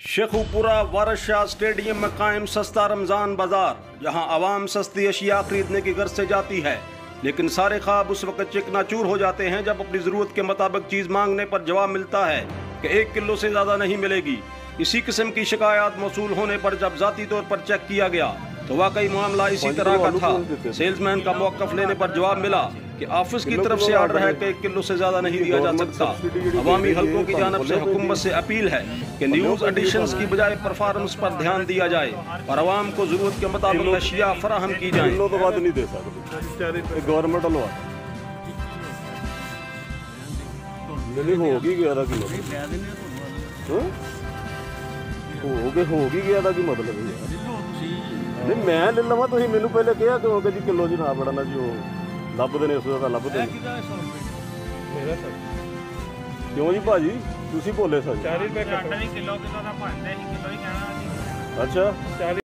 शेखुपुरा वारिस Shah stadium में कायम सस्ता रमज़ान बाजार। यहाँ आवाम सस्ती अशिया खरीदने की गर्ज से जाती है, लेकिन सारे ख्वाब उस वक्त चिकनाचूर हो जाते हैं जब अपनी ज़रूरत के मुताबिक चीज़ मांगने पर जवाब मिलता है कि 1 किलो से ज़्यादा नहीं मिलेगी। इसी किस्म की शिकायत मौसूल होने पर जब ज़ाती तौर पर चेक किया गया तो वाकई मामला इसी तरह का था। सेल्समैन का मौक़िफ़ लेने पर जवाब मिला कि ऑफिस की तरफ से ऑर्डर है कि 1 किलो से ज़्यादा नहीं दिया जा सकता। अवामी हल्कों की जानिब से हुकूमत से अपील है कि न्यूज़ एडिशंस की बजाय परफॉर्मेंस पर ध्यान दिया जाए और आवाम को ज़रूरत के मुताबिक अशिया फराहम की जाए। गवर्नमेंट होगी 11 किलो होगी 11 की मतलब नहीं मैं ले लवा तुम मैनू पहले कहा क्योंकि जी किलो जी ना पड़ना जी वो लभते ने उसका लभते क्यों जी भाजी तुम बोले सर 40 रुपए अच्छा।